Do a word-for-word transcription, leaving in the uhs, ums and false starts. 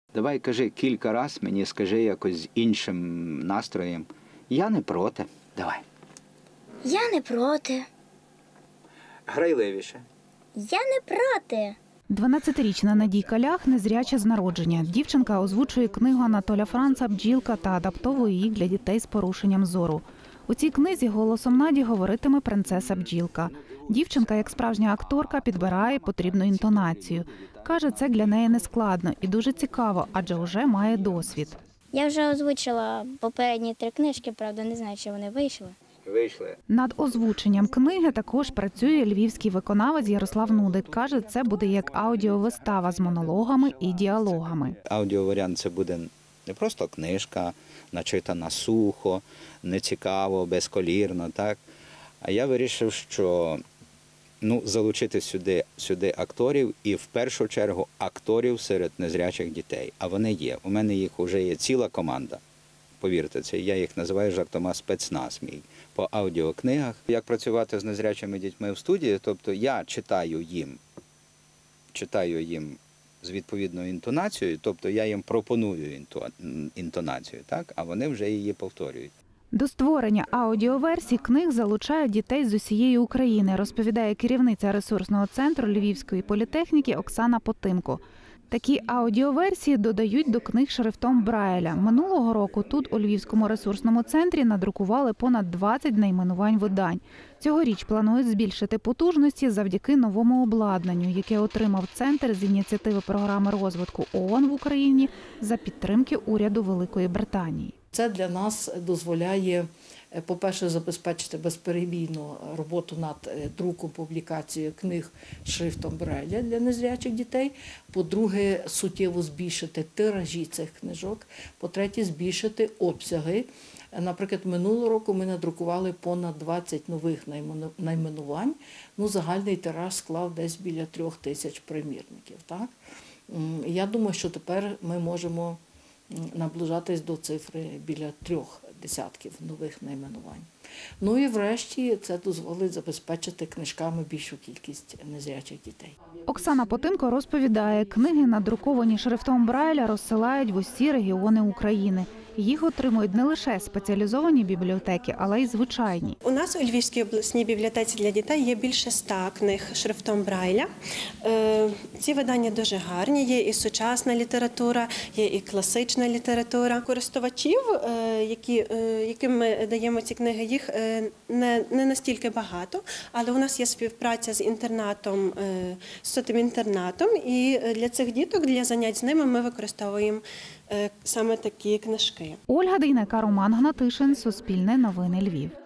Давай кажи кілька разів, мені скажи якось з іншим настроєм. Я не проти. Давай. Я не проти. Грайливіше. Я не проти. дванадцятирічна Надійка Лях незряча з народження. Дівчинка озвучує книгу Анатоля Франца «Бджілка» та адаптовує її для дітей з порушенням зору. У цій книзі голосом Наді говоритиме принцеса Бджілка. Дівчинка, як справжня акторка, підбирає потрібну інтонацію. Каже, це для неї не складно і дуже цікаво, адже вже має досвід. Я вже озвучила попередні три книжки, правда, не знаю, чи вони вийшли. Вийшли. Над озвученням книги також працює львівський виконавець Ярослав Нудик. Каже, це буде як аудіовистава з монологами і діалогами. Аудіоваріант – це буде не просто книжка, начитана сухо, нецікаво, безколірно, так? А я вирішив, що ну, залучити сюди, сюди акторів і в першу чергу акторів серед незрячих дітей. А вони є. У мене їх вже є ціла команда. Повірте, це я їх називаю жартома спецназ мій по аудіокнигах. Як працювати з незрячими дітьми в студії, тобто я читаю їм, читаю їм з відповідною інтонацією, тобто я їм пропоную інтонацію, так, а вони вже її повторюють. До створення аудіоверсій книг залучають дітей з усієї України, розповідає керівниця ресурсного центру Львівської політехніки Оксана Потимко. Такі аудіоверсії додають до книг шрифтом Брайля. Минулого року тут, у Львівському ресурсному центрі, надрукували понад двадцять найменувань видань. Цьогоріч планують збільшити потужності завдяки новому обладнанню, яке отримав центр з ініціативи програми розвитку ООН в Україні за підтримки уряду Великої Британії. Це для нас дозволяє, по-перше, забезпечити безперебійну роботу над друком, публікацією книг шрифтом Брайля для незрячих дітей. По-друге, суттєво збільшити тиражі цих книжок. По-третє, збільшити обсяги. Наприклад, минулого року ми надрукували понад двадцять нових найменувань. Ну, загальний тираж склав десь біля трьох тисяч примірників. Так? Я думаю, що тепер ми можемо наближатись до цифри біля трьох десятків нових найменувань. Ну і врешті це дозволить забезпечити книжками більшу кількість незрячих дітей. Оксана Потимко розповідає, книги, надруковані шрифтом Брайля, розсилають в усі регіони України. Їх отримують не лише спеціалізовані бібліотеки, але й звичайні. У нас у Львівській обласній бібліотеці для дітей є більше ста книг шрифтом Брайля. Ці видання дуже гарні, є і сучасна література, є і класична література. Користувачів, які, яким ми даємо ці книги, їх не, не настільки багато, але у нас є співпраця з інтернатом, з сотим інтернатом, і для цих діток, для занять з ними ми використовуємо саме такі книжки. Ольга Дейнека, Роман Гнатишин, Суспільне новини Львів.